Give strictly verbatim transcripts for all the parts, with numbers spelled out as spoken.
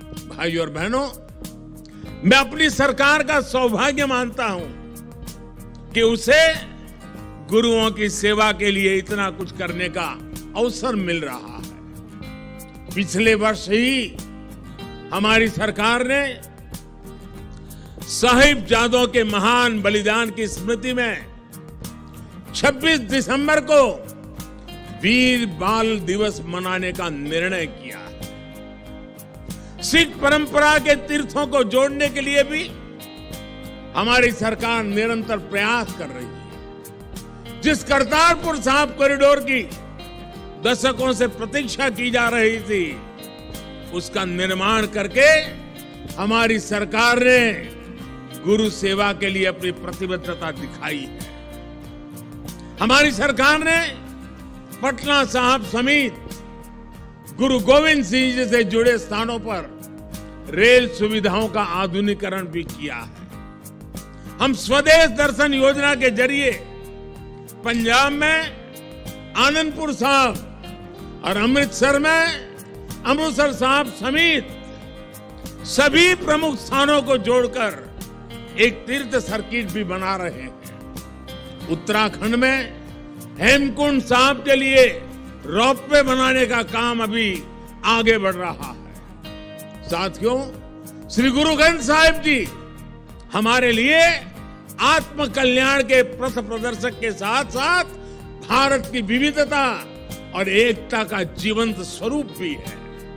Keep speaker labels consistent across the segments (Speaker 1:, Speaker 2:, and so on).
Speaker 1: भाइयों और बहनों, मैं अपनी सरकार का सौभाग्य मानता हूं कि उसे गुरुओं की सेवा के लिए इतना कुछ करने का अवसर मिल रहा है। पिछले वर्ष ही हमारी सरकार ने साहिबजादों के महान बलिदान की स्मृति में छब्बीस दिसंबर को वीर बाल दिवस मनाने का निर्णय किया है। सिख परंपरा के तीर्थों को जोड़ने के लिए भी हमारी सरकार निरंतर प्रयास कर रही है। जिस करतारपुर साहिब कॉरिडोर की दशकों से प्रतीक्षा की जा रही थी, उसका निर्माण करके हमारी सरकार ने गुरु सेवा के लिए अपनी प्रतिबद्धता दिखाई है। हमारी सरकार ने पटना साहिब समेत गुरु गोविंद सिंह जी से जुड़े स्थानों पर रेल सुविधाओं का आधुनिकीकरण भी किया है। हम स्वदेश दर्शन योजना के जरिए पंजाब में आनंदपुर साहिब और अमृतसर में अमृतसर साहिब समेत सभी प्रमुख स्थानों को जोड़कर एक तीर्थ सर्किट भी बना रहे हैं। उत्तराखंड में हेमकुंड साहिब के लिए रोपवे बनाने का काम अभी आगे बढ़ रहा है। साथियों, श्री गुरु ग्रंथ साहिब जी हमारे लिए आत्म कल्याण के पथ प्रदर्शक के साथ साथ भारत की विविधता और एकता का जीवंत स्वरूप भी है।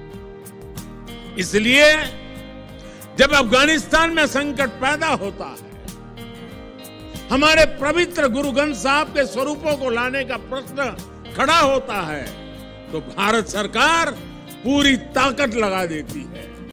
Speaker 1: इसलिए जब अफगानिस्तान में संकट पैदा होता है, हमारे पवित्र गुरु ग्रंथ साहिब के स्वरूपों को लाने का प्रश्न खड़ा होता है, तो भारत सरकार पूरी ताकत लगा देती है।